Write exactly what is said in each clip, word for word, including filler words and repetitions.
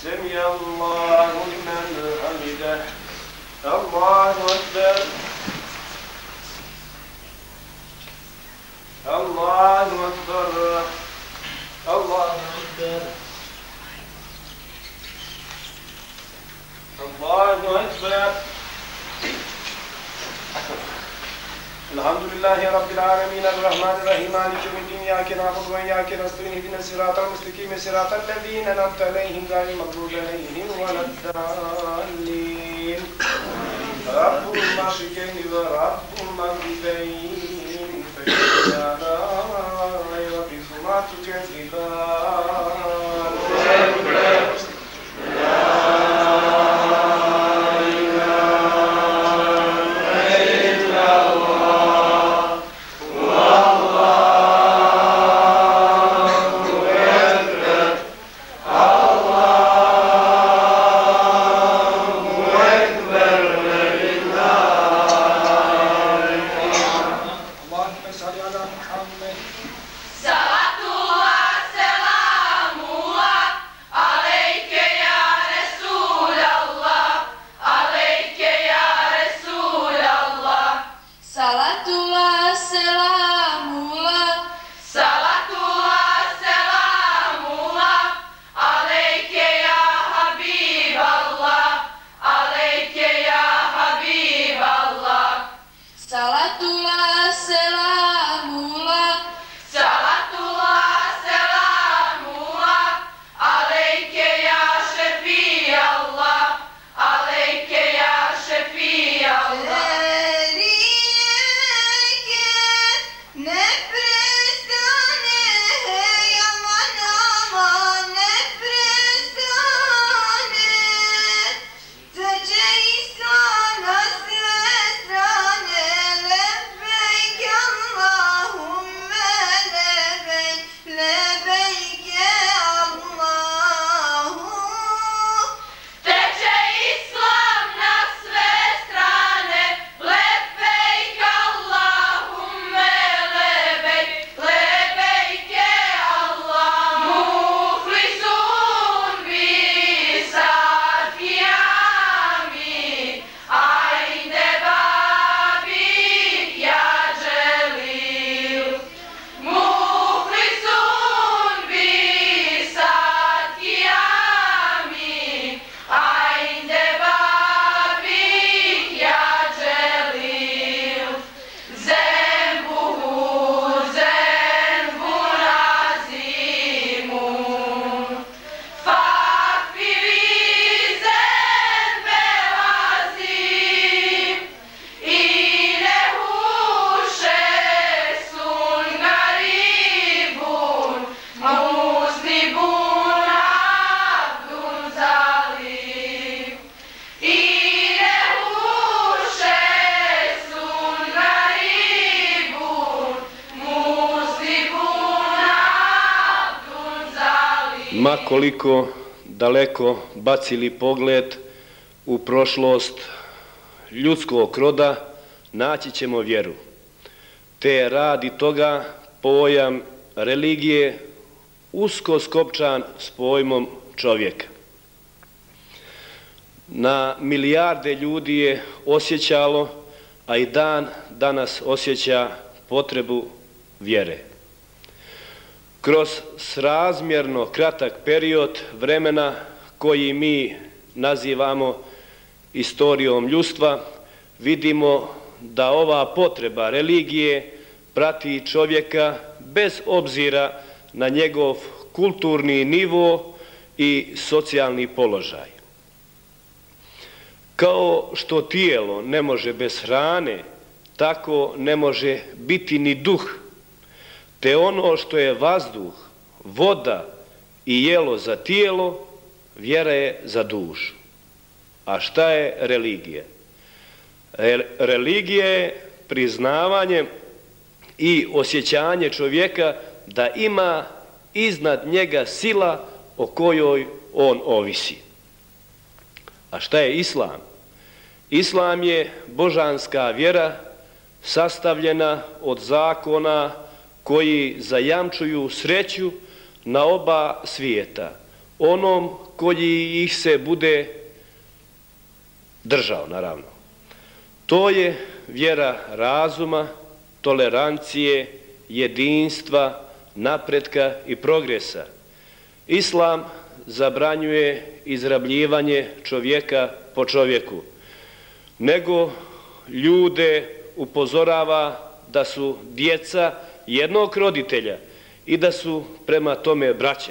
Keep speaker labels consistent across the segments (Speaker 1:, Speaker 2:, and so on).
Speaker 1: سمع الله لمن حمده الله أكبر الله أكبر الله أكبر الله أكبر الحمد لله رب العالمين الرحمن الرحيم مالك يوم الدين إياك نعبد وإياك نستعين اهدنا الصراط المستقيم صراط الذين أنعمت عليهم غير المغضوب عليهم ولا الضالين رب المشرقين ورب المغربين فإنا لا ريب فيهما تكذبان
Speaker 2: Ma koliko daleko bacili pogled u prošlost ljudskog roda, naći ćemo vjeru. Te radi toga pojam religije usko skopčan s pojmom čovjeka. Na milijarde ljudi je osjećalo, a i dan danas osjeća potrebu vjere. Kroz srazmjerno kratak period vremena koji mi nazivamo istorijom ljudstva, vidimo da ova potreba religije prati čovjeka bez obzira na njegov kulturni nivo i socijalni položaj. Kao što tijelo ne može bez hrane, tako ne može biti ni duh, te ono što je vazduh, voda i jelo za tijelo, vjera je za dušu. A šta je religija? Religija je priznavanje i osjećanje čovjeka da ima iznad njega sila o kojoj on ovisi. A šta je islam? Islam je božanska vjera sastavljena od zakona koji zajamčuju sreću na oba svijeta, onom koji ih se bude držao, naravno. To je vjera razuma, tolerancije, jedinstva, napretka i progresa. Islam zabranjuje izrabljivanje čovjeka po čovjeku, nego ljude upozorava da su djeca jednog roditelja i da su prema tome braća.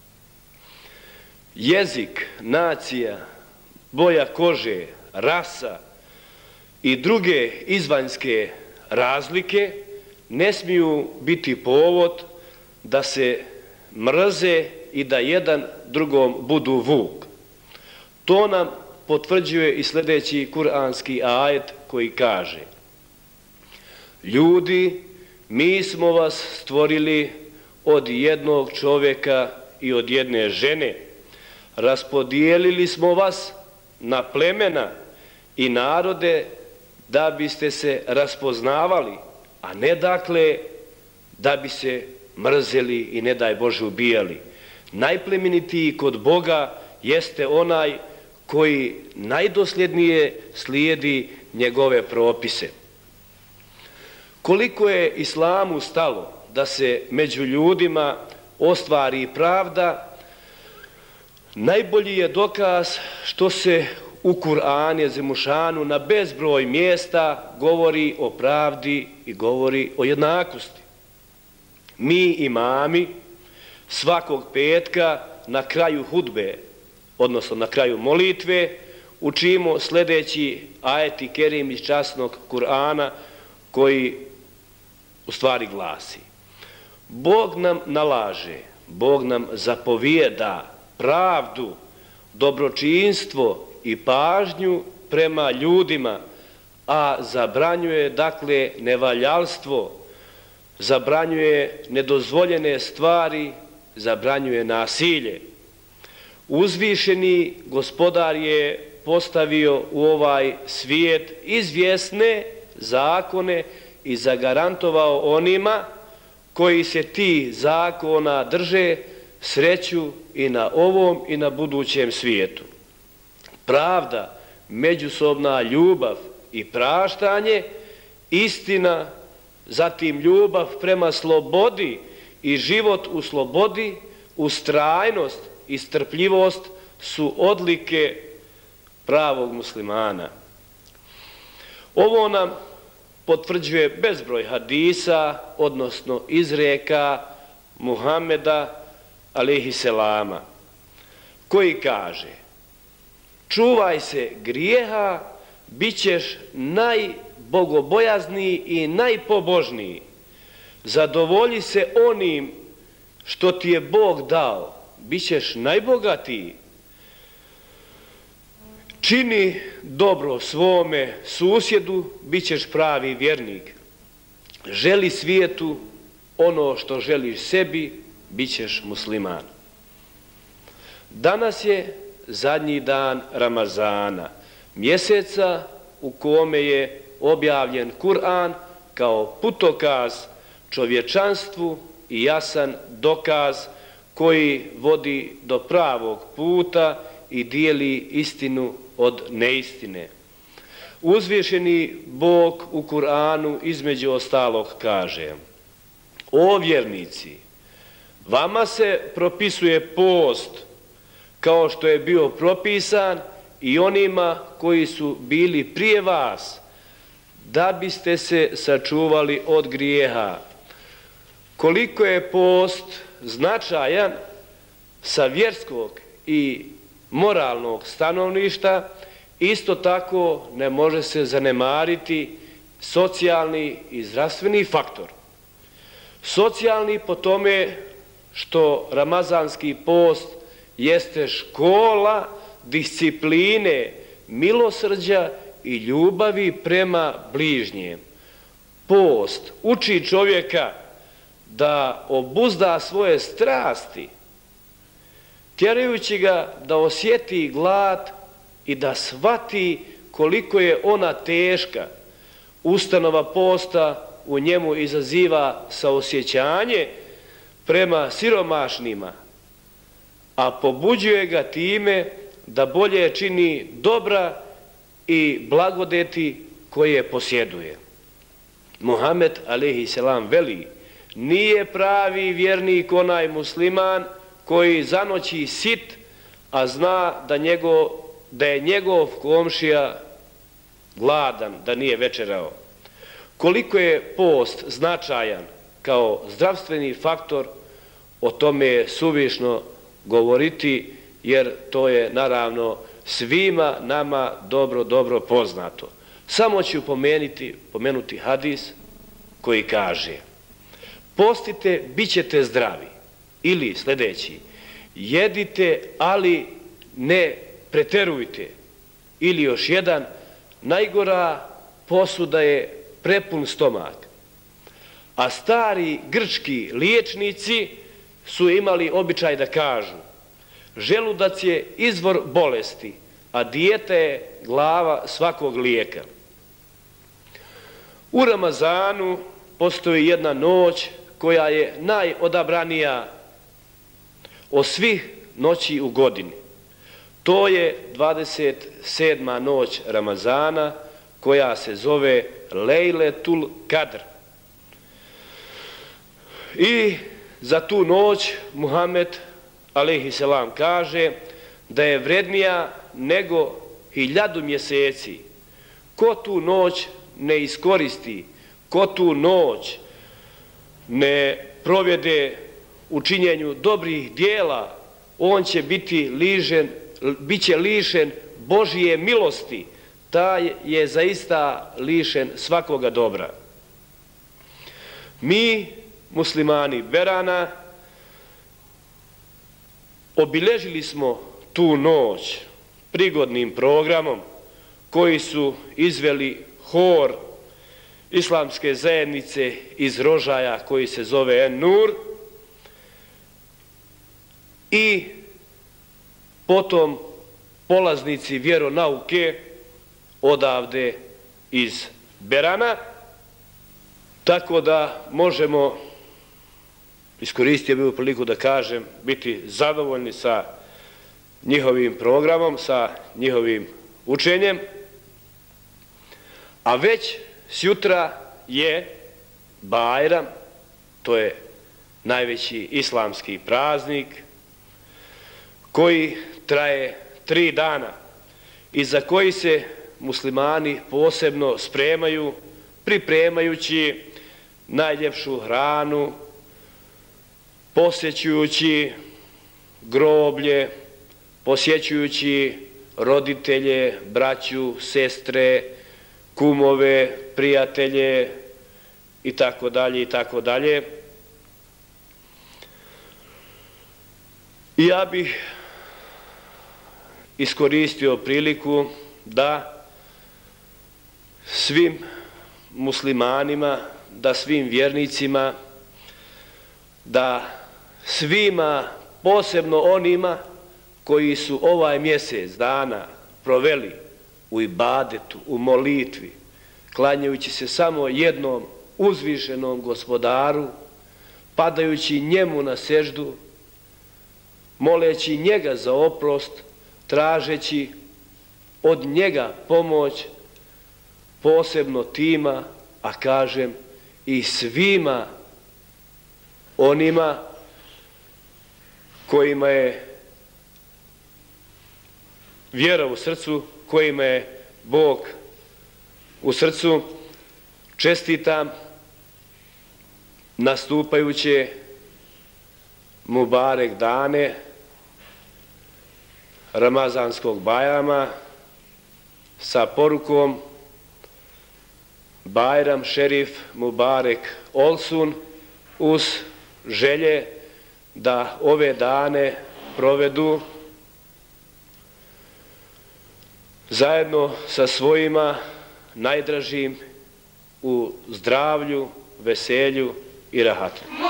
Speaker 2: Jezik, nacija, boja kože, rasa i druge izvanjske razlike ne smiju biti povod da se mrze i da jedan drugom budu vuk. To nam potvrđuje i sljedeći kuranski ajet koji kaže: ljudi, mi smo vas stvorili od jednog čovjeka i od jedne žene. Raspodijelili smo vas na plemena i narode da biste se raspoznavali, a ne dakle da bi se mrzeli i ne daj Bože ubijali. Najplemenitiji kod Boga jeste onaj koji najdosljednije slijedi njegove propise. Koliko je islamu stalo da se među ljudima ostvari pravda, najbolji je dokaz što se u Kur'anu Azimušanu na bezbroj mjesta govori o pravdi i govori o jednakosti. Mi imami svakog petka na kraju hudbe, odnosno na kraju molitve, učimo sljedeći ajet kerim iz časnog Kur'ana koji u stvari glasi: Bog nam nalaže, Bog nam zapovijeda pravdu, dobročinstvo i pažnju prema ljudima, a zabranjuje dakle nevaljalstvo, zabranjuje nedozvoljene stvari, zabranjuje nasilje. Uzvišeni Gospodar je postavio u ovaj svijet izvjesne zakone i zagarantovao onima koji se ti zakona drže sreću i na ovom i na budućem svijetu. Pravda, međusobna ljubav i praštanje, istina, zatim ljubav prema slobodi i život u slobodi, ustrajnost i strpljivost su odlike pravog muslimana. Ovo nam potvrđuje bezbroj hadisa, odnosno izreka Muhameda alejhiselama, koji kaže: čuvaj se grijeha, bit ćeš najbogobojazniji i najpobožniji. Zadovolji se onim što ti je Bog dao, bit ćeš najbogatiji. Čini dobro svome susjedu, bit ćeš pravi vjernik. Želi svijetu ono što želiš sebi, bit ćeš musliman. Danas je zadnji dan Ramazana, mjeseca u kome je objavljen Kur'an kao putokaz čovječanstvu i jasan dokaz koji vodi do pravog puta i dijeli istinu od neistine. Uzvišeni Bog u Kur'anu između ostalog kaže: o vjernici, vama se propisuje post kao što je bio propisan i onima koji su bili prije vas, da biste se sačuvali od grijeha. Koliko je post značajan sa vjerskog i moralnog stanovišta, isto tako ne može se zanemariti socijalni i zdravstveni faktor. Socijalni po tome što ramazanski post jeste škola discipline, milosrđa i ljubavi prema bližnjem. Post uči čovjeka da obuzda svoje strasti, tjerajući ga da osjeti glad i da shvati koliko je ona teška. Ustanova posta u njemu izaziva saosjećanje prema siromašnima, a pobuđuje ga time da bolje čini dobra i blagodeti koje posjeduje. Muhammed alejhi selam veli: nije pravi vjernik onaj musliman koji zanoći sit, a zna da, njegov, da je njegov komšija gladan, da nije večerao. Koliko je post značajan kao zdravstveni faktor, o tome je suvišno govoriti, jer to je naravno svima nama dobro, dobro poznato. Samo ću pomenuti, pomenuti hadis koji kaže: postite, bit ćete zdravi. Ili sljedeći: jedite, ali ne preterujte. Ili još jedan: najgora posuda je prepun stomak. A stari grčki liječnici su imali običaj da kažu: želudac je izvor bolesti, a dijeta je glava svakog lijeka. U Ramazanu postoji jedna noć koja je najodabranija od svih noći u godini. To je dvadeset sedma noć Ramazana, koja se zove Lejletul Kadr. I za tu noć Muhammed alejhi selam kaže da je vrednija nego hiljadu mjeseci. Ko tu noć ne iskoristi, ko tu noć ne provede u činjenju dobrih dijela, on će biti lišen, bit će lišen Božije milosti. Taj je zaista lišen svakoga dobra. Mi, muslimani Berana, obilježili smo tu noć prigodnim programom koji su izveli hor islamske zajednice iz Rožaja koji se zove En-Nur, i potom polaznici vjeronauke odavde iz Berana, tako da možemo, iskoristio bih priliku da kažem, biti zadovoljni sa njihovim programom, sa njihovim učenjem. A već sjutra je Bajram, to je najveći islamski praznik koji traje tri dana i za koji se muslimani posebno spremaju, pripremajući najljepšu hranu, posjećujući groblje, posjećujući roditelje, braću, sestre, kumove, prijatelje i tako dalje i tako dalje. I ja bih iskoristio priliku da svim muslimanima, da svim vjernicima, da svima, posebno onima koji su ovaj mjesec dana proveli u ibadetu, u molitvi, klanjajući se samo jednom uzvišenom Gospodaru, padajući njemu na seždu, moleći njega za oprost, tražeći od njega pomoć, posebno tima, a kažem i svima onima kojima je vjera u srcu, kojima je Bog u srcu, čestitam nastupajuće Mubarek dane Ramazanskog Bajrama sa porukom: Bajram Šerif Mubarek Olsun, uz želje da ove dane provedu zajedno sa svojima najdražim u zdravlju, veselju i rahatu.